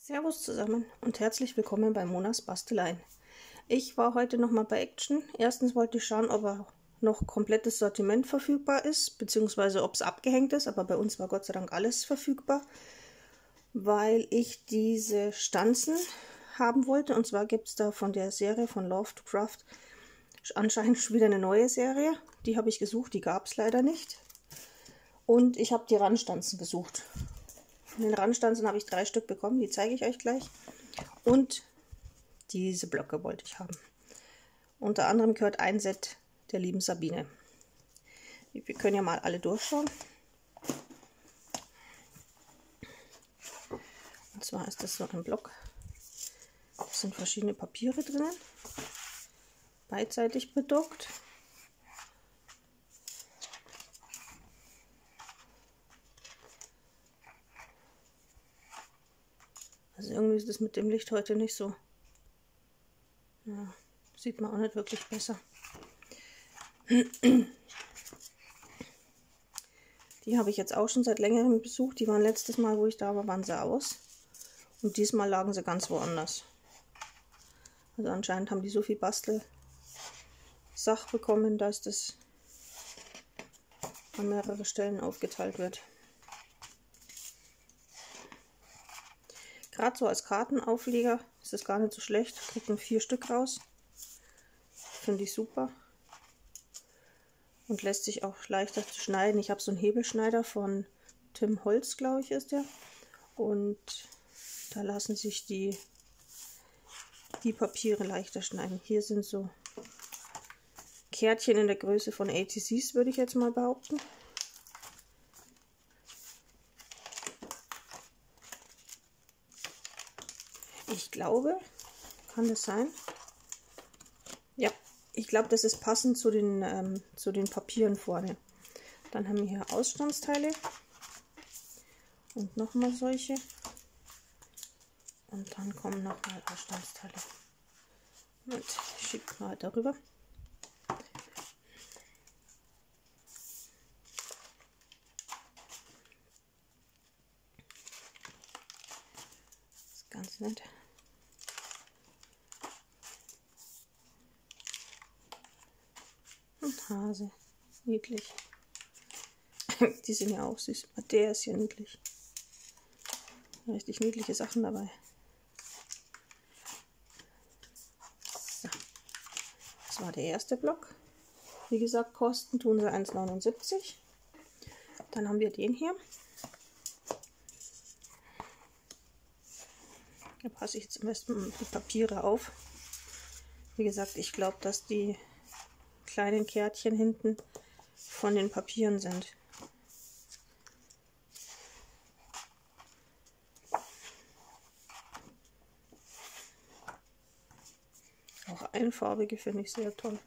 Servus zusammen und herzlich willkommen bei Monas Basteleien. Ich war heute nochmal bei Action. Erstens wollte ich schauen, ob noch komplettes Sortiment verfügbar ist, beziehungsweise ob es abgehängt ist, aber bei uns war Gott sei Dank alles verfügbar, weil ich diese Stanzen haben wollte. Und zwar gibt es da von der Serie von Love to Craft anscheinend schon wieder eine neue Serie. Die habe ich gesucht, die gab es leider nicht. Und ich habe die Randstanzen gesucht. Von den Randstanzen habe ich 3 Stück bekommen, die zeige ich euch gleich. Und diese Blöcke wollte ich haben. Unter anderem gehört ein Set der lieben Sabine. Wir können ja mal alle durchschauen. Und zwar ist das so ein Block. Es sind verschiedene Papiere drinnen, beidseitig bedruckt. Also irgendwie ist das mit dem Licht heute nicht so. Ja, sieht man auch nicht wirklich besser. Die habe ich jetzt auch schon seit längerem besucht. Die waren letztes Mal, wo ich da war, waren sie aus. Und diesmal lagen sie ganz woanders. Also anscheinend haben die so viel Bastelsach bekommen, dass das an mehrere Stellen aufgeteilt wird. Gerade so als Kartenaufleger ist das gar nicht so schlecht. Kriegt man 4 Stück raus. Finde ich super. Und lässt sich auch leichter schneiden. Ich habe so einen Hebelschneider von Tim Holz, glaube ich, ist der. Und da lassen sich die Papiere leichter schneiden. Hier sind so Kärtchen in der Größe von ATCs, würde ich jetzt mal behaupten. Ich glaube, kann das sein? Ja, ich glaube, das ist passend zu den Papieren vorne. Dann haben wir hier Ausstandsteile und nochmal solche. Und dann kommen nochmal Ausstandsteile. Und ich schiebe mal darüber. Das ist ganz nett. Und Hase, niedlich. Die sind ja auch süß. Der ist ja niedlich. Richtig niedliche Sachen dabei. So. Das war der erste Block. Wie gesagt, Kosten tun sie 1,79. Dann haben wir den hier. Da passe ich jetzt am besten die Papiere auf. Wie gesagt, ich glaube, dass die kleinen Kärtchen hinten von den Papieren sind. Auch einfarbige finde ich sehr toll.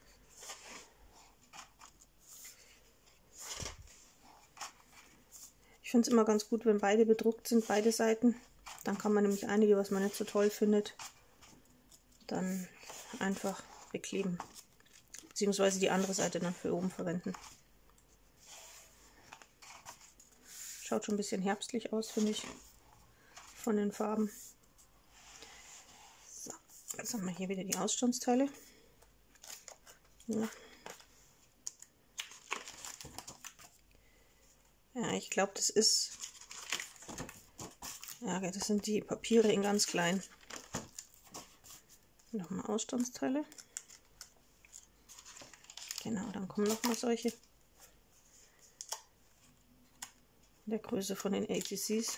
Ich finde es immer ganz gut, wenn beide bedruckt sind, beide Seiten. Dann kann man nämlich einige, was man nicht so toll findet, dann einfach bekleben. Beziehungsweise die andere Seite dann für oben verwenden. Schaut schon ein bisschen herbstlich aus, finde ich, von den Farben. So, jetzt haben wir hier wieder die Ausstandsteile. Ja, ich glaube, das ist... Ja, das sind die Papiere in ganz klein. Nochmal Ausstandsteile. Genau, dann kommen nochmal solche. In der Größe von den ATCs.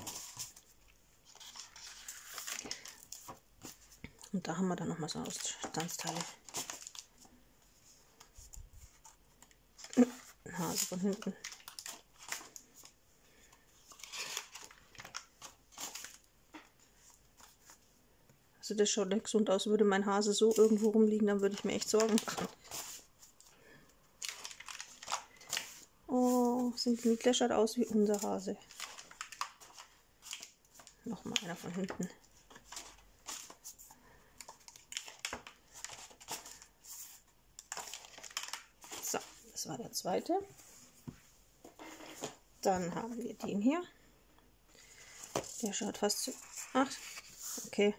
Und da haben wir dann nochmal so Ausstandsteile. Hase von hinten. Also das schaut nicht gesund aus. Würde mein Hase so irgendwo rumliegen, dann würde ich mir echt Sorgen machen. Oh, sind niedlich, schaut aus wie unser Hase. Nochmal einer von hinten. So, das war der zweite. Dann haben wir den hier. Der schaut fast so Ach, okay.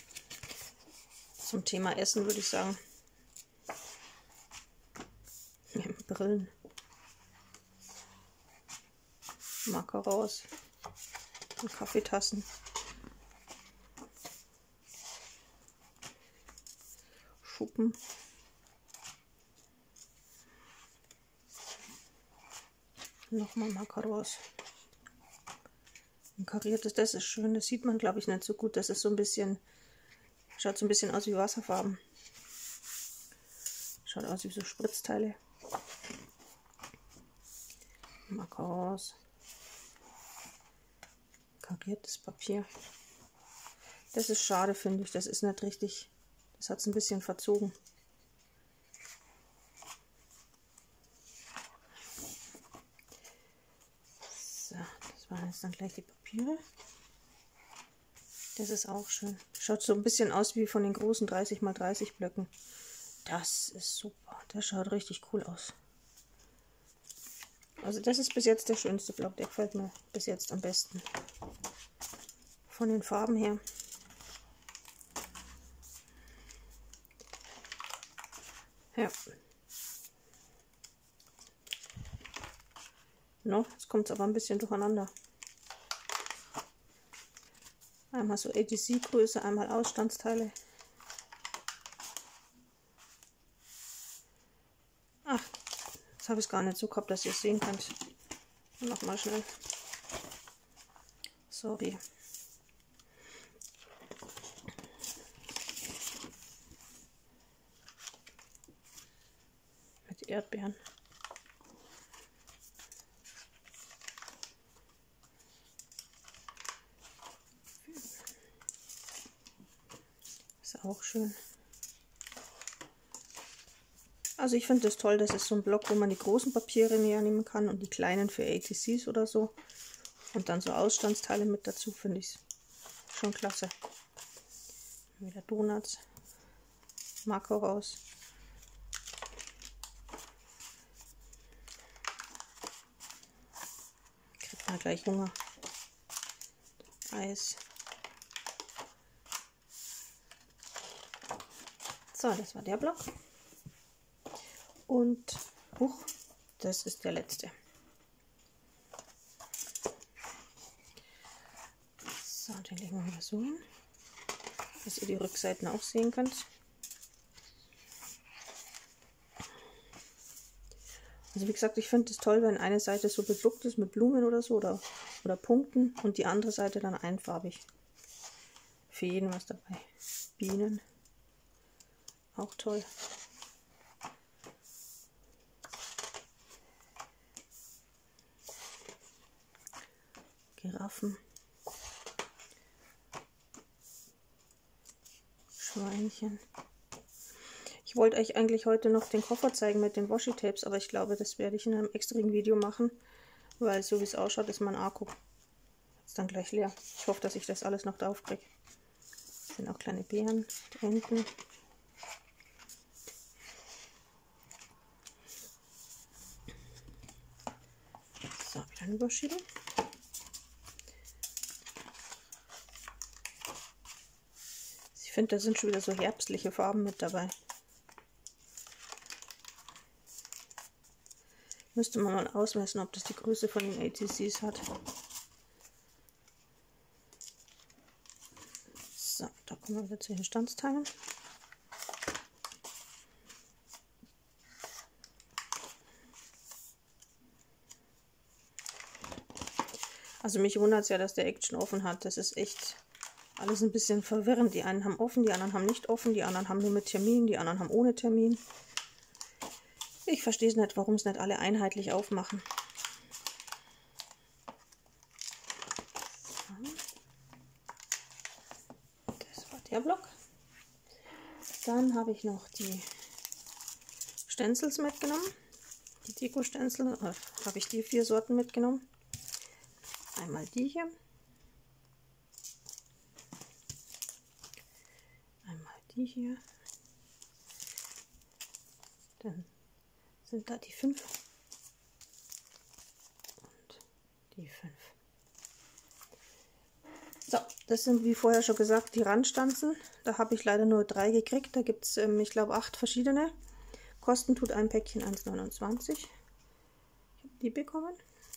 Zum Thema Essen würde ich sagen. Ja, Brillen. Macarons. Und Kaffeetassen. Schuppen. Nochmal Macarons. Ein kariertes, das ist schön. Das sieht man, glaube ich, nicht so gut. Das ist so ein bisschen, schaut so ein bisschen aus wie Wasserfarben. Schaut aus wie so Spritzteile. Macarons. Kariertes Papier. Das ist schade, finde ich. Das ist nicht richtig. Das hat es ein bisschen verzogen. So, das waren jetzt dann gleich die Papiere. Das ist auch schön. Schaut so ein bisschen aus wie von den großen 30×30 Blöcken. Das ist super. Der schaut richtig cool aus. Also das ist bis jetzt der schönste Block. Der gefällt mir bis jetzt am besten. Von den Farben her. Ja. No, jetzt kommt es aber ein bisschen durcheinander. Einmal so ATC-Größe, einmal Ausstandsteile. Ach, jetzt habe ich es gar nicht so gehabt, dass ihr es sehen könnt. Nochmal schnell. Sorry. Mit Erdbeeren. Ist auch schön. Also ich finde es das toll, das ist so ein Block, wo man die großen Papiere näher nehmen kann und die kleinen für ATCs oder so. Und dann so Ausstandsteile mit dazu, finde ich schon klasse. Wieder Donuts, Macarons. Kriegt man gleich Hunger. Eis. So, das war der Block. Und, das ist der letzte. So, den legen wir wieder so hin, dass ihr die Rückseiten auch sehen könnt. Also wie gesagt, ich finde es toll, wenn eine Seite so bedruckt ist mit Blumen oder so oder Punkten und die andere Seite dann einfarbig. Für jeden was dabei. Bienen. Auch toll. Giraffen. Schweinchen. Ich wollte euch eigentlich heute noch den Koffer zeigen mit den Washi-Tapes, aber ich glaube, das werde ich in einem extrigen Video machen, weil so wie es ausschaut, ist mein Akku jetzt dann gleich leer. Ich hoffe, dass ich das alles noch drauf kriege. Das sind auch kleine Bären, Enten. So, wieder rüberschieben. Ich finde, da sind schon wieder so herbstliche Farben mit dabei. Müsste man mal ausmessen, ob das die Größe von den ATCs hat. So, da kommen wir wieder zu den Standsteilen. Also mich wundert es ja, dass der Action offen hat. Das ist echt alles ein bisschen verwirrend. Die einen haben offen, die anderen haben nicht offen, die anderen haben nur mit Termin, die anderen haben ohne Termin. Ich verstehe es nicht, warum es nicht alle einheitlich aufmachen. So. Das war der Block. Dann habe ich noch die Stencils mitgenommen. Die Deko-Stencil, habe ich die 4 Sorten mitgenommen. Einmal die hier. Einmal die hier. Dann sind da die 5 und die 5. So, das sind wie vorher schon gesagt die Randstanzen. Da habe ich leider nur 3 gekriegt. Da gibt es, ich glaube, 8 verschiedene. Kosten tut ein Päckchen 1,29. Ich habe die bekommen.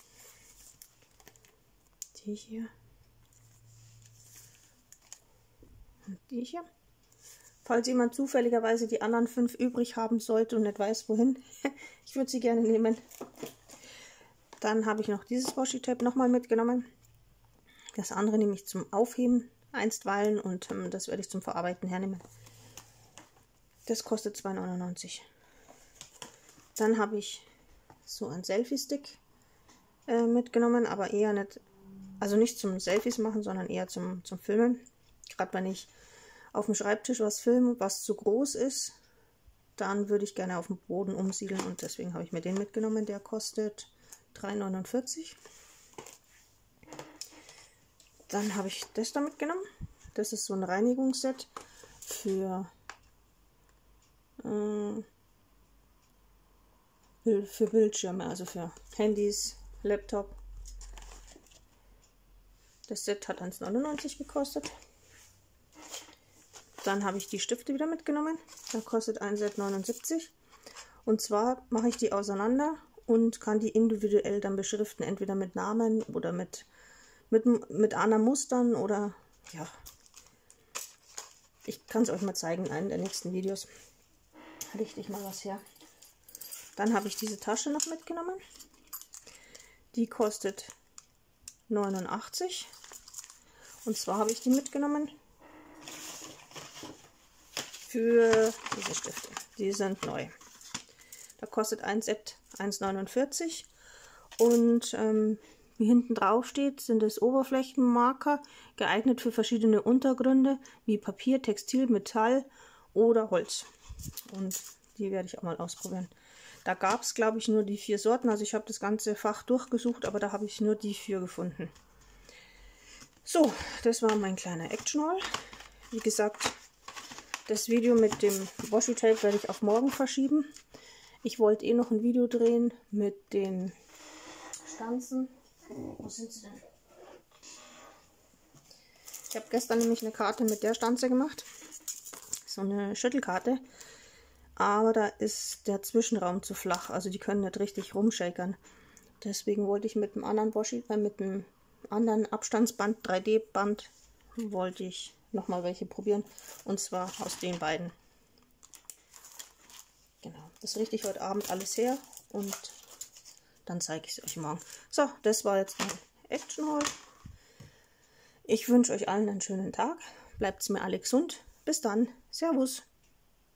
Die hier. Und die hier. Falls jemand zufälligerweise die anderen 5 übrig haben sollte und nicht weiß wohin, ich würde sie gerne nehmen. Dann habe ich noch dieses Washi-Tape nochmal mitgenommen. Das andere nehme ich zum Aufheben einstweilen und das werde ich zum Verarbeiten hernehmen. Das kostet 2,99. Dann habe ich so einen Selfie-Stick mitgenommen, aber eher nicht, also nicht zum Selfies machen, sondern eher zum Filmen. Gerade wenn ich auf dem Schreibtisch was filme, was zu groß ist, dann würde ich gerne auf dem Boden umsiedeln und deswegen habe ich mir den mitgenommen. Der kostet 3,49. Dann habe ich das da mitgenommen. Das ist so ein Reinigungsset für Bildschirme, also für Handys, Laptop. Das Set hat 1,99 gekostet. Dann habe ich die Stifte wieder mitgenommen. Da kostet ein Set 79. Und zwar mache ich die auseinander und kann die individuell dann beschriften, entweder mit Namen oder mit anderen Mustern oder ja. Ich kann es euch mal zeigen in einem der nächsten Videos. Richte ich mal was her. Dann habe ich diese Tasche noch mitgenommen. Die kostet 89. Und zwar habe ich die mitgenommen für diese Stifte. Die sind neu. Da kostet ein Set 1,49. Und wie hinten drauf steht, sind es Oberflächenmarker, geeignet für verschiedene Untergründe, wie Papier, Textil, Metall oder Holz. Und die werde ich auch mal ausprobieren. Da gab es, glaube ich, nur die 4 Sorten. Also ich habe das ganze Fach durchgesucht, aber da habe ich nur die 4 gefunden. So, das war mein kleiner Action-Haul. Wie gesagt, das Video mit dem Washi-Tape werde ich auf morgen verschieben. Ich wollte eh noch ein Video drehen mit den Stanzen. Wo sind sie denn? Ich habe gestern nämlich eine Karte mit der Stanze gemacht. So eine Schüttelkarte. Aber da ist der Zwischenraum zu flach. Also die können nicht richtig rumshakern. Deswegen wollte ich mit dem anderen Washi, mit dem anderen Abstandsband, 3D-Band, wollte ich nochmal welche probieren. Und zwar aus den beiden. Genau. Das richte ich heute Abend alles her und dann zeige ich es euch morgen. So, das war jetzt mein Action Haul. Ich wünsche euch allen einen schönen Tag. Bleibt mir alle gesund. Bis dann. Servus.